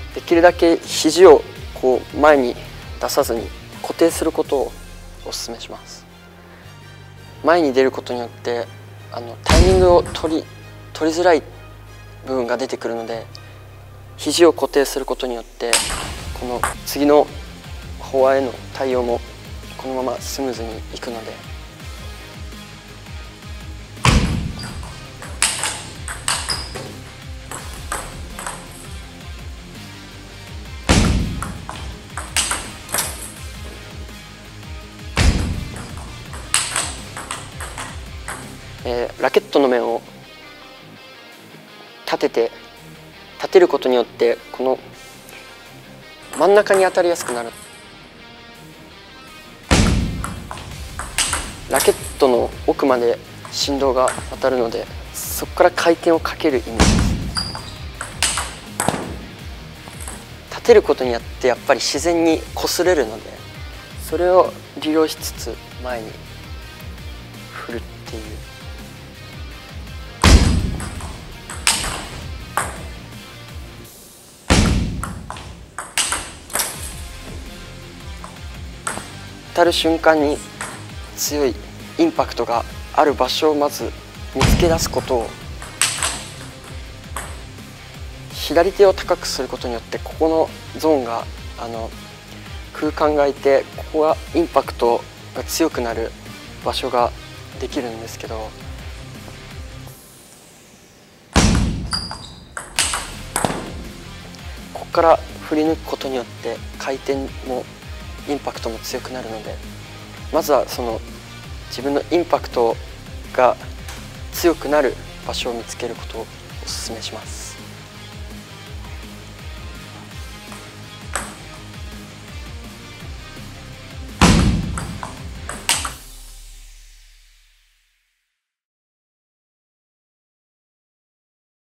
できるだけ肘をこう前に出さずに固定することをお勧めします。前に出ることによってタイミングを取りづらい部分が出てくるので、肘を固定することによってこの次のフォアへの対応もこのままスムーズにいくので。ラケットの面を立てることによってこの真ん中に当たりやすくなる。ラケットの奥まで振動が当たるので、そこから回転をかけるイメージです。立てることによってやっぱり自然に擦れるので、それを利用しつつ前に振るっていう。当たる瞬間に強いインパクトがある場所をまず見つけ出すことを、左手を高くすることによってここのゾーンが空間が空いて、ここがインパクトが強くなる場所ができるんですけど、ここから振り抜くことによって回転もインパクトも強くなるので、まずはその自分のインパクトが強くなる場所を見つけることをお勧めします。